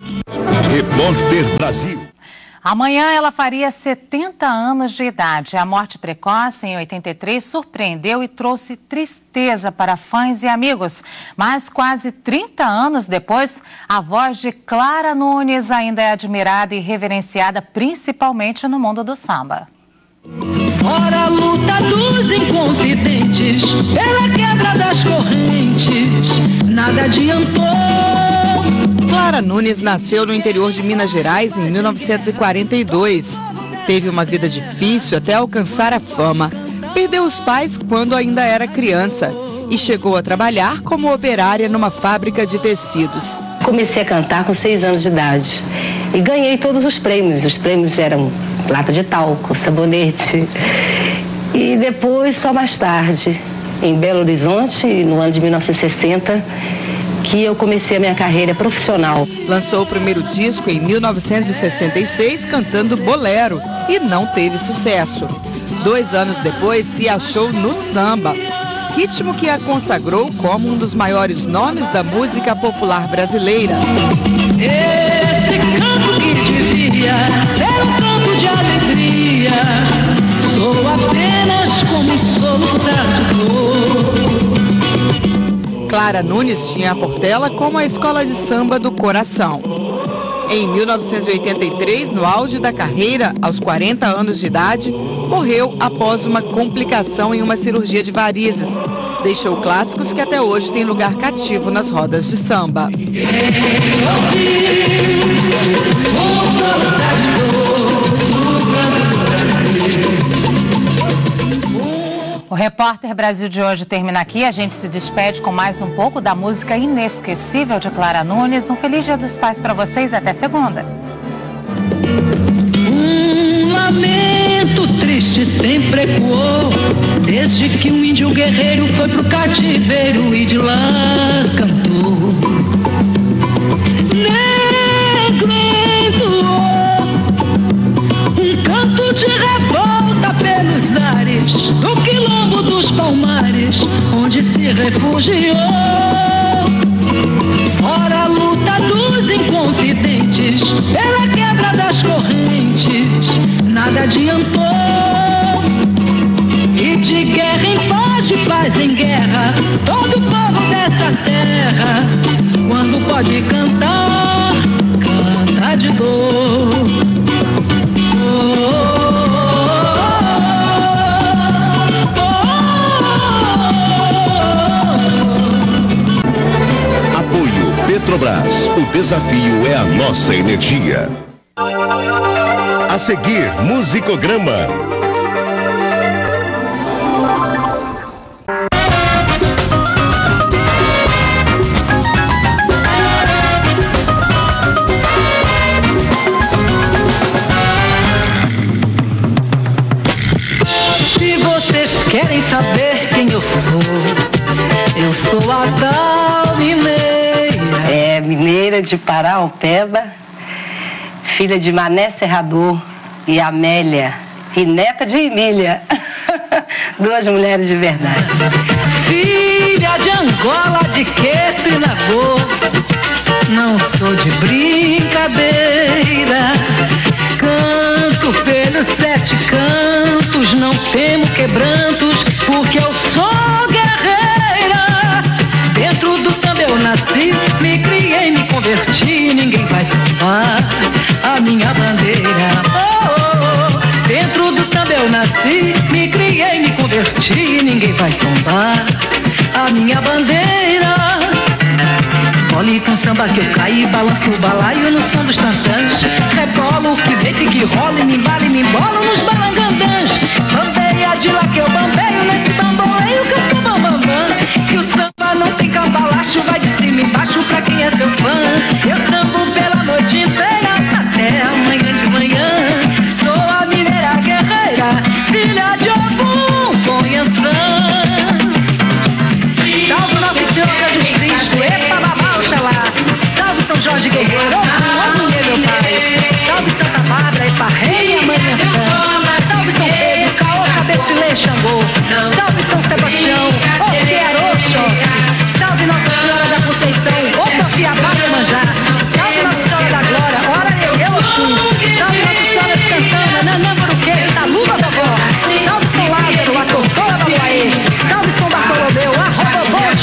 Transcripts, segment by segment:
Repórter Brasil. Amanhã ela faria 70 anos de idade. A morte precoce em 83 surpreendeu e trouxe tristeza para fãs e amigos. Mas quase 30 anos depois, a voz de Clara Nunes ainda é admirada e reverenciada, principalmente no mundo do samba. Fora a luta dos inconfidentes, pela quebra das correntes, nada adiantou. Clara Nunes nasceu no interior de Minas Gerais em 1942. Teve uma vida difícil até alcançar a fama. Perdeu os pais quando ainda era criança e chegou a trabalhar como operária numa fábrica de tecidos. Comecei a cantar com 6 anos de idade e ganhei todos os prêmios. Os prêmios eram lata de talco, sabonete. E depois, só mais tarde, em Belo Horizonte, no ano de 1960, que eu comecei a minha carreira profissional. Lançou o primeiro disco em 1966 cantando bolero e não teve sucesso. 2 anos depois se achou no samba, ritmo que a consagrou como um dos maiores nomes da música popular brasileira. Esse canto que devia ser um canto de alegria, sou apenas como um soluçador. Clara Nunes tinha a Portela como a escola de samba do coração. Em 1983, no auge da carreira, aos 40 anos de idade, morreu após uma complicação em uma cirurgia de varizes. Deixou clássicos que até hoje têm lugar cativo nas rodas de samba. O Repórter Brasil de hoje termina aqui. A gente se despede com mais um pouco da música inesquecível de Clara Nunes. Um feliz Dia dos Pais para vocês. Até segunda. Um lamento triste sempre ecoou, desde que um índio guerreiro foi pro cativeiro e de lá cantou. Negro entoou um canto de revolta pelos ares do quilombo dos Palmares, onde se refugiou. Fora a luta dos inconfidentes, pela quebra das correntes, nada adiantou. E de guerra em paz, de paz em guerra, todo povo dessa terra, quando pode cantar, canta de dor. Petrobras, o desafio é a nossa energia. A seguir, Musicograma. Se vocês querem saber quem eu sou a tal mineira. É mineira de Paraupeba, filha de Mané Serrador e Amélia, e neta de Emília. 2 mulheres de verdade. Filha de Angola, de Queto e Nagô, não sou de brincadeira. Canto pelos 7 cantos, não temo quebrantos, porque eu sou guerreira. Dentro do samba eu nasci, me criei, me converti, ninguém vai tomar a minha bandeira. Oh, oh, oh. Dentro do samba eu nasci, me criei, me converti, ninguém vai tomar a minha bandeira. Olhe com samba que eu caí, balanço o balaio no som dos tantãs. Rebolo que deita e que rola, e me embala e me embolo nos balangandãs. Bambeia de lá que eu bambeio, nesse bamboleio que eu sou bambambam. Que o samba não tem cambalacho, vai de cima e embaixo pra quem é seu fã. Eu sambo pela noite inteira, até amanhã de manhã. Sou a mineira guerreira, filha de Ogum, Conhançã. Salve Nossa Senhora Jesus Cristo, epa, babá, oxalá. Salve São Jorge Guerreiro, outro meu pai. Salve Santa Bárbara, epa, rei e amanhã. Salve São Pedro, Caô, Cabecilê, Xangô. Salve São Sebastião, ô Quero, Salve Nossa Senhora da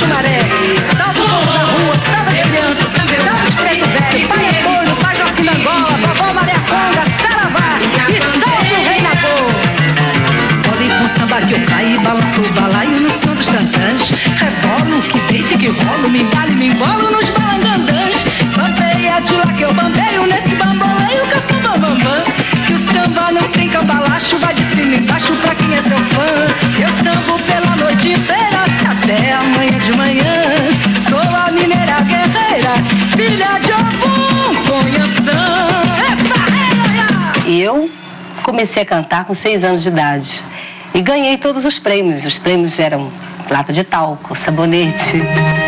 baixo maré. Salva o povo da rua, salva as crianças, salva os preto velho, pai Antônio, pai Joaquim da Angola, vovó Maria Conga, saravá, e salve o rei na cor. Olhem com samba que eu caí, balanço o balaio no som dos tantãs. Rebolo, que deito, que rolo, me embalo e me embolo nos balangandãs. Bambeia de lá que eu bambeio, nesse bamboleio que eu sou bambambam. Que o samba não tem cambalacho, vai de cima embaixo pra quem é seu fã. Eu sambo pela noite inteira, até amanhã de manhã. Sou a mineira guerreira, filha de Ogum, Conhaçã. E eu comecei a cantar com 6 anos de idade. E ganhei todos os prêmios. Os prêmios eram lata de talco, sabonete.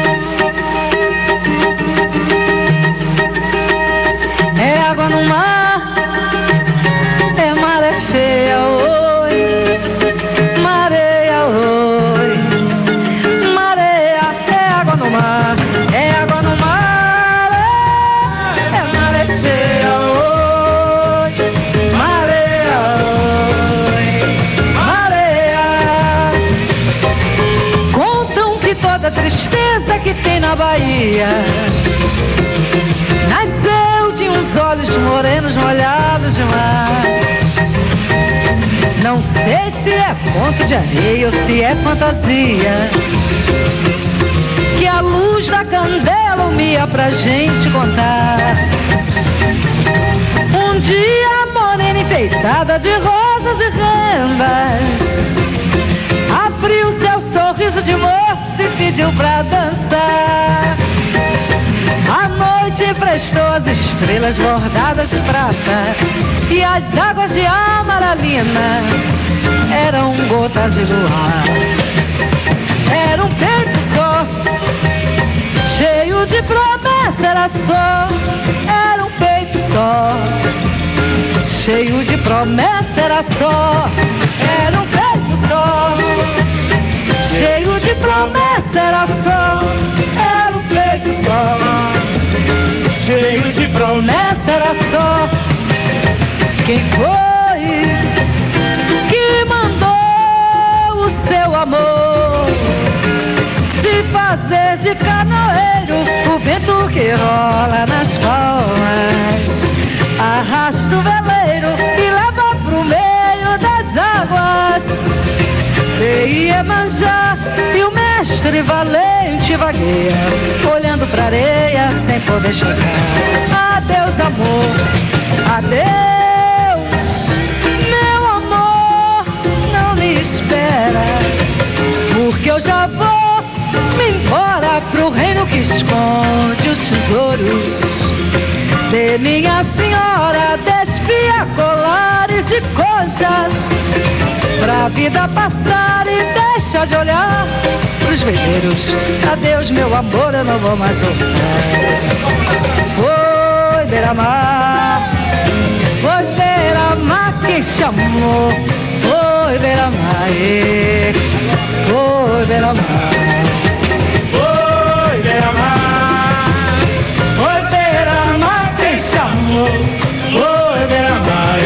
É água no mar, é maré cheia, oi, mareia, oi, mareia, é água no mar, é água no mar, é maré cheia, oi, mareia, oi, mareia. Contam que toda tristeza que tem na Bahia nasceu de uns olhos morenos molhados de mar. Não sei se é ponto de areia ou se é fantasia, que a luz da candela humia pra gente contar. Um dia a morena enfeitada de rosas e rendas abriu seu sorriso de moço e pediu pra dançar. A noite prestou as estrelas bordadas de prata e as águas de amaralina eram gotas de luar. Era um peito só, cheio de promessa, era só. Era um peito só, cheio de promessa, era só. Era um peito só, cheio de promessa, era só. Era um peito só, cheio de promessa, era só. Quem foi que mandou o seu amor se fazer de canoeiro? O vento que rola nas palmas arrasta o veleiro e leva pro meio das águas. De Iemanjá e o mestre valente vagueia, olhando pra areia sem poder chegar. Adeus, amor, adeus, meu amor, não me espera, porque eu já vou me embora pro reino que esconde os tesouros de minha senhora. Despia colares de cojas pra vida passar e deixa de olhar pros velheiros. Adeus, meu amor, eu não vou mais voltar. Foi beira-mar, foi beira-mar que chamou. Foi beira-mar, foi beira-mar, foi beira-mar, foi beira-mar que chamou. Foi beira-mar,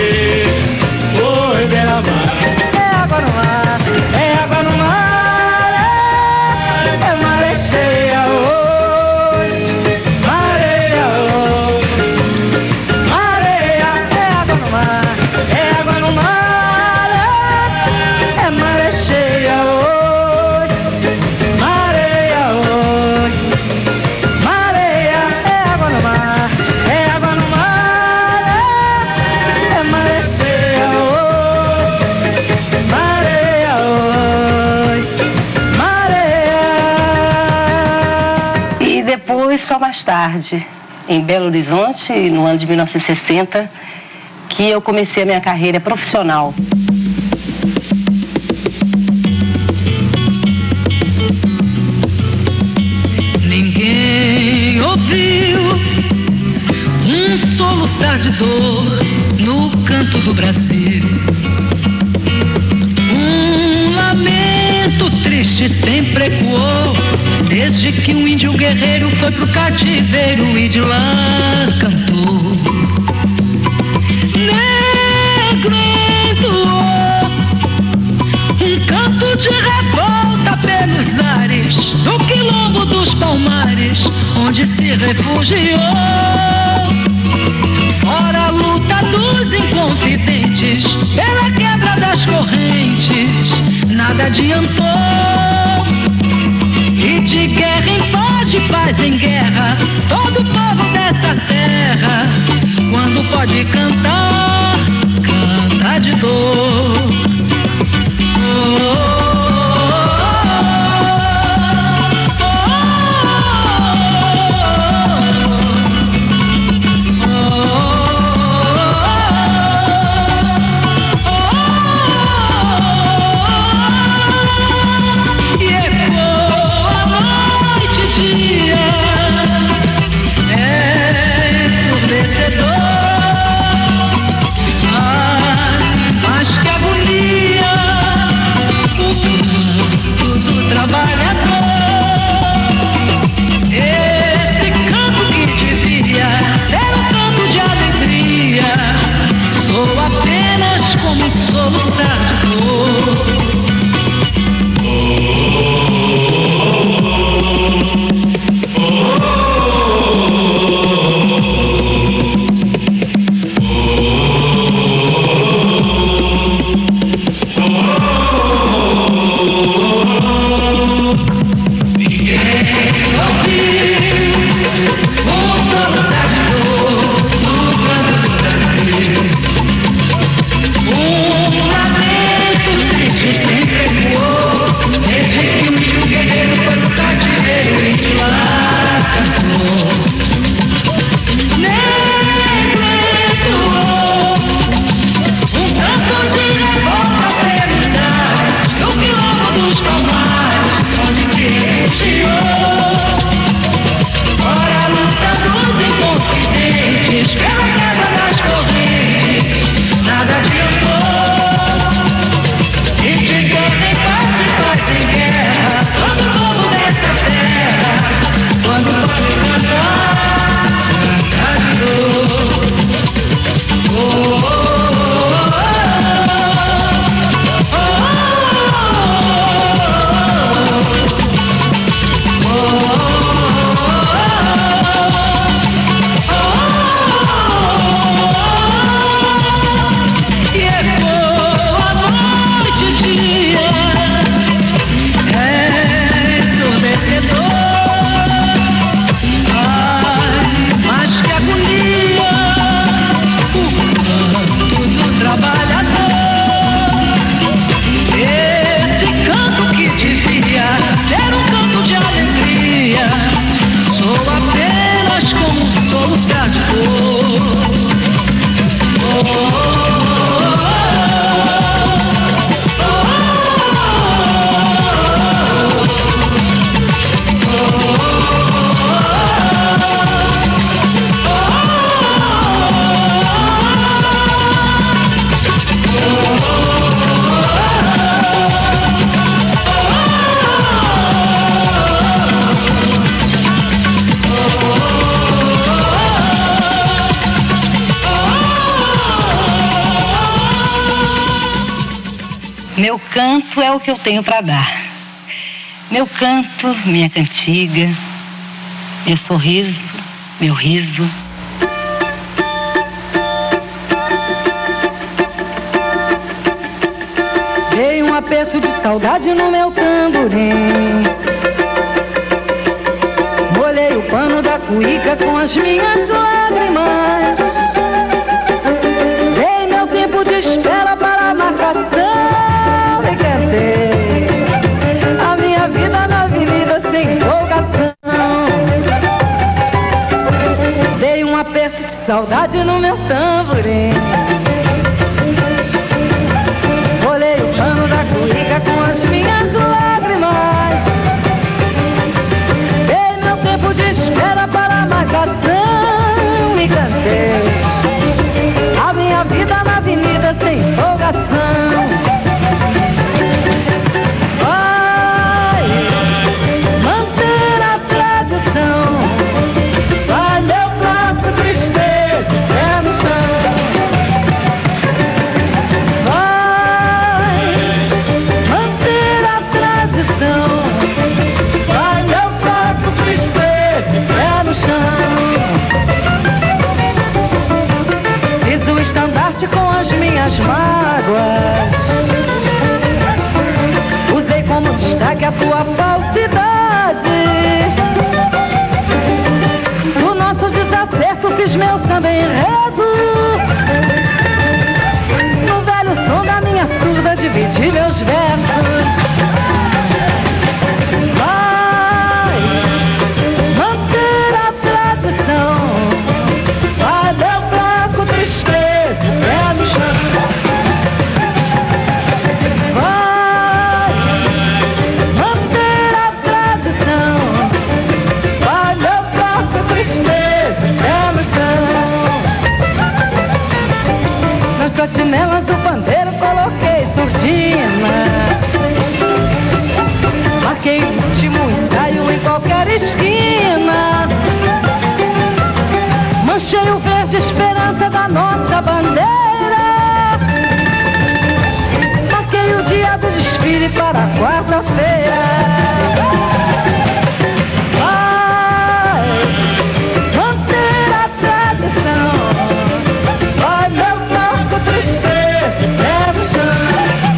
foi beira-mar. É água no mar, é água no mar, é maré cheia, oi, mareia, oi, mareia. É água no mar, é água no mar, é maré cheia, oi, mareia, oi, mareia. É água no mar, é água no mar, é maré cheia, oi, mareia, oi, mareia. E depois, só mais tarde, em Belo Horizonte, no ano de 1960, que eu comecei a minha carreira profissional. Ninguém ouviu um soluçar de dor no canto do Brasil. Um lamento triste sempre ecoou desde que um índio guerreiro foi pro cativeiro e de lá cantou. Negro entoou um canto de revolta pelos ares do onde se refugiou. Fora a luta dos inconfidentes, pela quebra das correntes, nada adiantou. E de guerra em paz, de paz em guerra, todo povo dessa terra, quando pode cantar, canta de dor. Meu canto é o que eu tenho para dar. Meu canto, minha cantiga, meu sorriso, meu riso. Dei um aperto de saudade no meu tamborim. Molhei o pano da cuíca com as minhas lágrimas. Dei meu tempo de espera para a marcação. E cantei a minha vida na avenida sem empolgação. Dei um aperto de saudade no meu tamborim. Molhei o pano da cuíca com as minhas lágrimas. Dei meu tempo de espera para a marcação. E cantei a minha vida na avenida sem empolgação. fiz meu samba enredo. No velho som da minha surda dividi meus versos. Vai manter a tradição, vai meu fraco tristeza e pé no chão. Vai manter a tradição, vai meu fraco tristeza e pé no chão. Nas platinelas do pandeiro coloquei surdina. Marquei o último ensaio em qualquer esquina. Manchei o verde esperança da nossa bandeira. Marquei o dia do desfile para quarta-feira. Vai manter a tradição, vai meu fraco tristeza e pé no chão.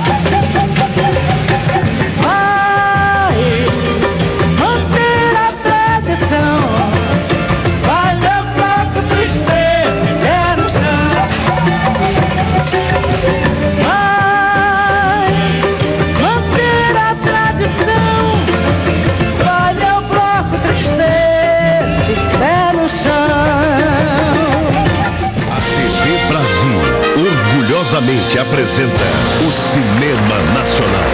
Orgulhosamente apresenta o Cinema Nacional.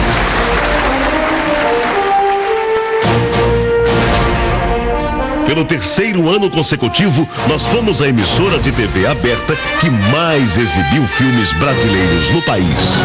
Pelo terceiro ano consecutivo, nós fomos a emissora de TV aberta que mais exibiu filmes brasileiros no país.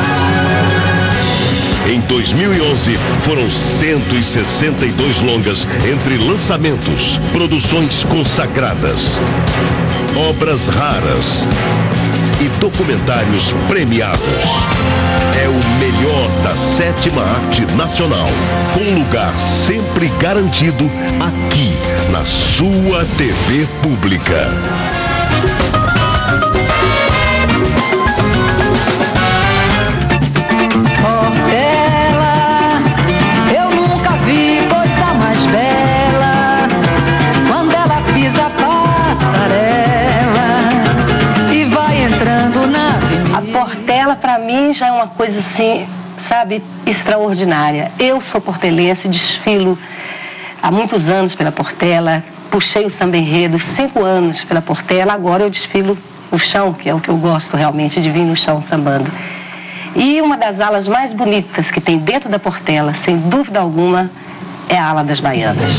Em 2011, foram 162 longas entre lançamentos, produções consagradas, obras raras e documentários premiados. É o melhor da sétima arte nacional, com lugar sempre garantido aqui na sua TV pública. Portela, eu nunca vi coisa mais bela. Quando ela pisa a passarela e vai entrando na avenida. A Portela, pra mim, já é uma coisa assim, sabe, extraordinária. Eu sou portelense, desfilo há muitos anos pela Portela, puxei o samba enredo 5 anos pela Portela, agora eu desfilo no chão, que é o que eu gosto realmente, de vir no chão sambando. E uma das alas mais bonitas que tem dentro da Portela, sem dúvida alguma, é a ala das baianas.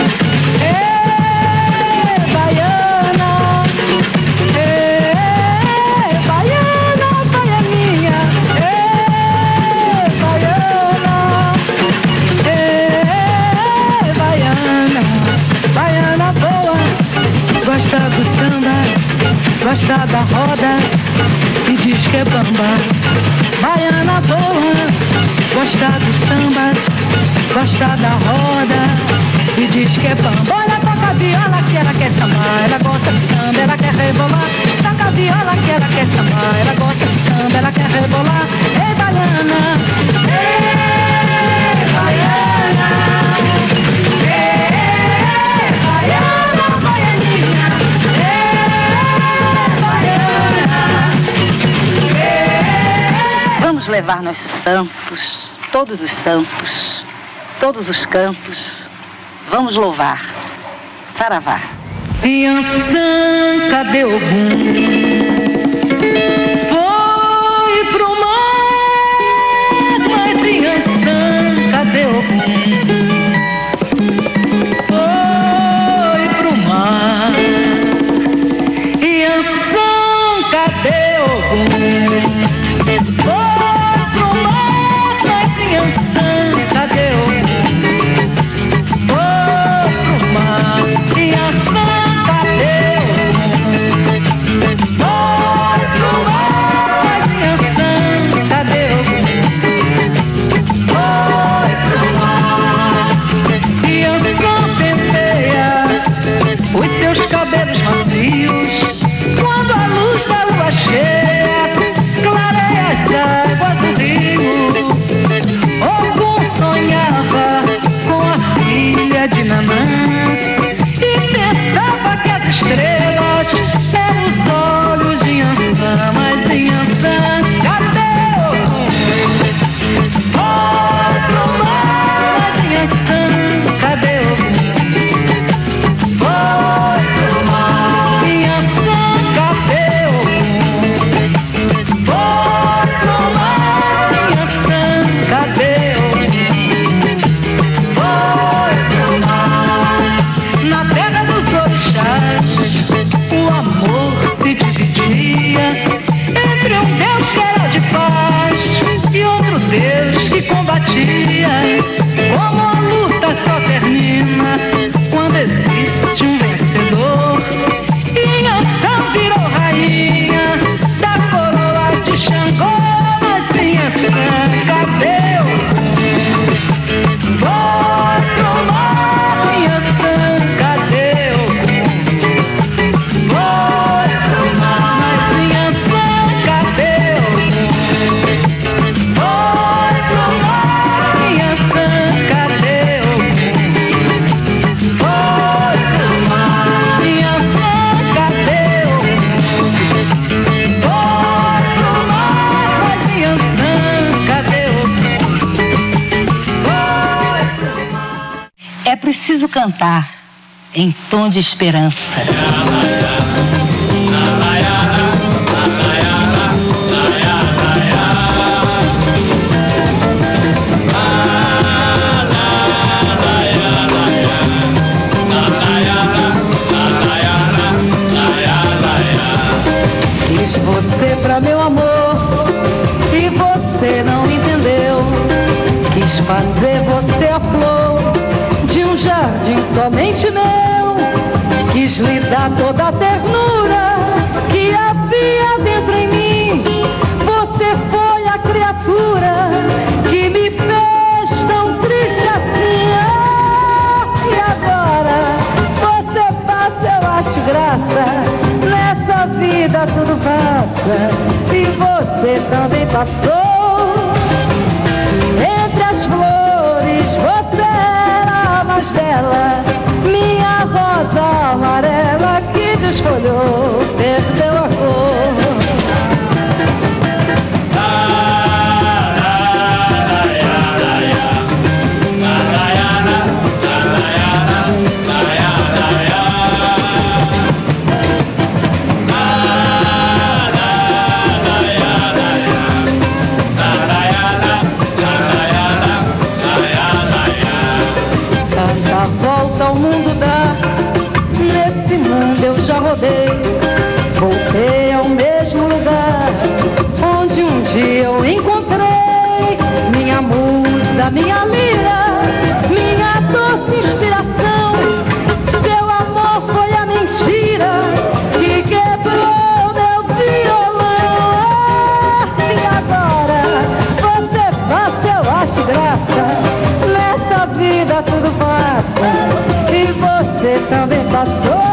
Gosta do samba, gosta da roda e diz que é bamba. Baiana boa, gosta do samba, gosta da roda e diz que é bamba. Olha, toca a viola que ela quer sambar, ela gosta de samba, ela quer rebolar. Toca a viola que ela quer sambar, ela gosta de samba, ela quer rebolar. Ei, baiana, ei, baiana, ei, baiana, baianinha. Vamos levar nossos santos, todos os cantos, vamos louvar. Saravá. Iansã, cadê o bum? Foi pro mar, mas Iansã, cadê o bum? Foi pro mar, Iansã, cadê o bum? Oh! preciso cantar em tom de esperança. Quis você pra meu amor e você não entendeu. Quis fazer você a flor de um jardim somente meu. Quis lhe dar toda a ternura que havia dentro em mim. Você foi a criatura que me fez tão triste assim. E agora você passa, eu acho graça. Nessa vida tudo passa e você também passou. Entre as flores você era a mais bela, minha rosa amarela que desfolhou, perdeu a cor. Já rodei, voltei ao mesmo lugar onde um dia eu encontrei minha musa, minha lira, minha doce inspiração. Seu amor foi a mentira que quebrou meu violão. E agora você passa, eu acho graça. Nessa vida tudo passa e você também passou.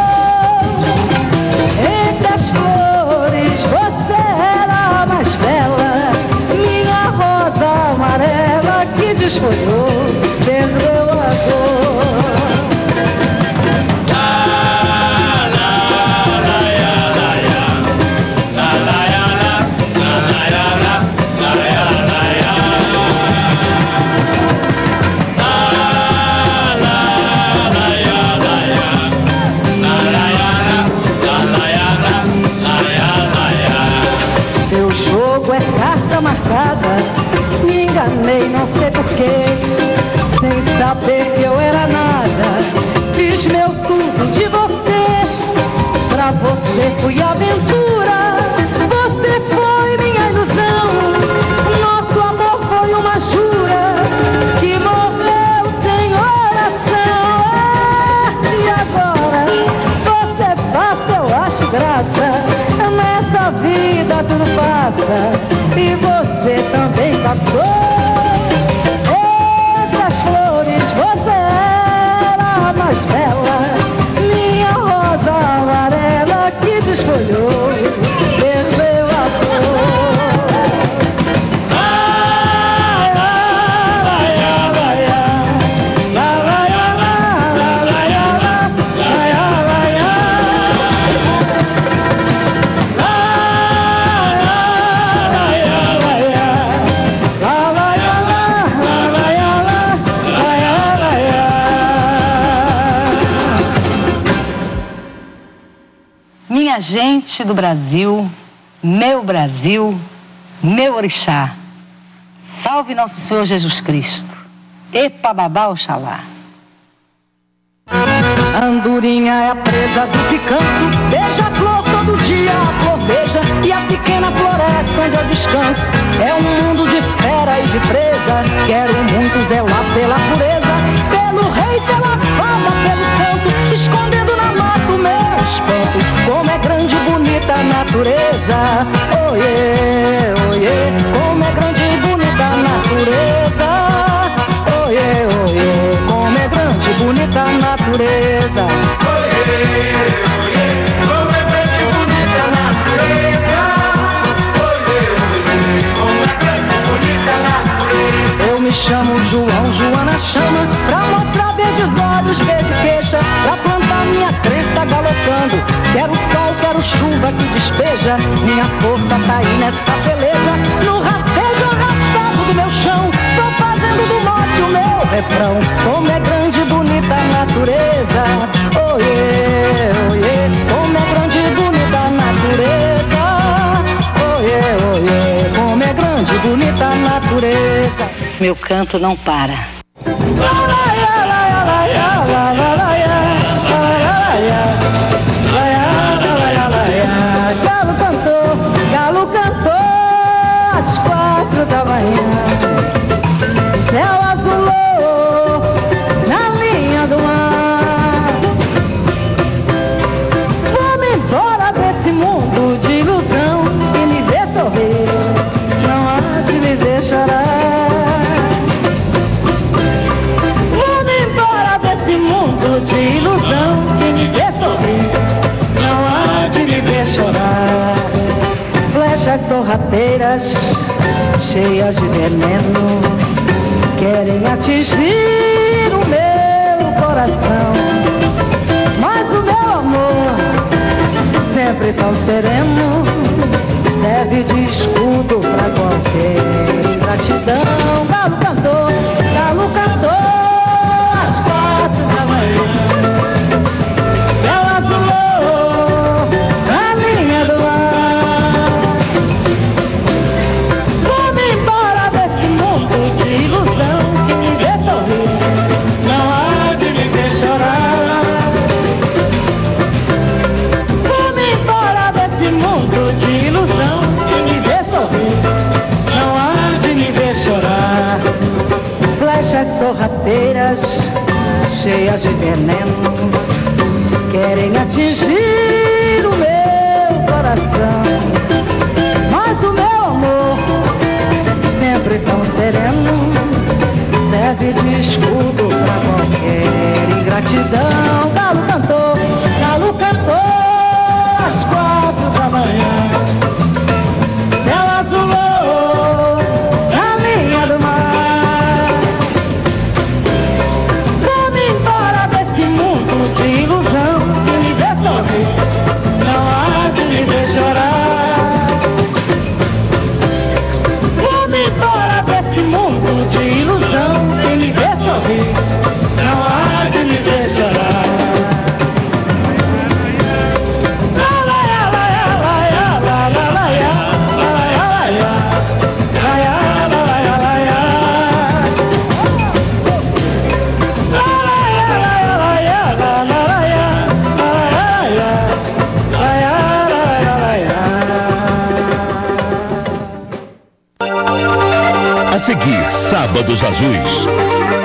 Entre as flores você era a mais bela, minha rosa amarela que desfolhou, perdeu a cor. Marcada, me enganei, não sei porquê, sem saber que eu era nada, fiz meu tudo de você, pra você fui aventura, você foi minha ilusão, nosso amor foi uma jura, que morreu sem oração. E agora você passa, eu acho graça, nessa vida tudo passa e você também passou. Entre as flores você era a mais bela, minha rosa amarela que desfolhou, perdeu a cor. Minha gente do Brasil, meu orixá, salve nosso Senhor Jesus Cristo, epa babá oxalá. A andorinha é a presa do picanço, beija-flor todo dia a flor beija, e a pequena floresta onde eu descanso é um mundo de fera e de presa. Quero muito zelar pela pureza, pelo rei, pela fada, pelo santo, escondendo na mata o meu espanto. Como é grande e bonita a natureza, oiê, oiê, como é grande e bonita a natureza, oiê, oiê, como é grande e bonita a natureza, oiê, oiê, como é grande e bonita a natureza, oiê, oiê, como é grande e bonita a natureza. Eu me chamo João, Joana chama, pra mostrar verdes olhos, verde queixa, pra plantar minha crença galopando. Quero sol, quero chuva que despeja, minha força tá aí nessa peleja, no rastejo arrastado do meu chão, tô fazendo do norte o meu refrão. Como é grande e bonita a natureza. Oiê, oiê, como é grande e bonita a natureza. Oiê, oiê, como é grande e bonita a natureza. Meu canto não para. Galo cantou às 4 da manhã. Céu azulou na linha do mar. Vamos embora desse mundo de ilusão e me vê sorrir, não há de me ver chorar. Vamos embora desse mundo de ilusão e me vê sorrir, não há de me ver chorar. Flechas sorrateiras, cheias de veneno, querem atingir o meu coração. Mas o meu amor, sempre tão sereno, serve de escudo pra qualquer ingratidão. Galo cantou às 4 da manhã. Céu azulou na linha do mar. Vamos embora desse mundo de ilusão que me vê sorrir, não há de me ver chorar. Vamos embora desse mundo de ilusão que me vê sorrir, não há de me ver chorar. Flechas sorrateiras, cheias de veneno, querem atingir o meu coração. Mas o meu amor, sempre tão sereno, serve de escudo pra qualquer ingratidão. Galo cantou às 4 da manhã. Céu azulou na linha do mar. Vamos embora desse mundo de ilusão que me vê sorrir, não há de me ver chorar. Vamos embora desse mundo de ilusão que me vê sorrir, não há de me ver chorar. A seguir, Sábados Azuis.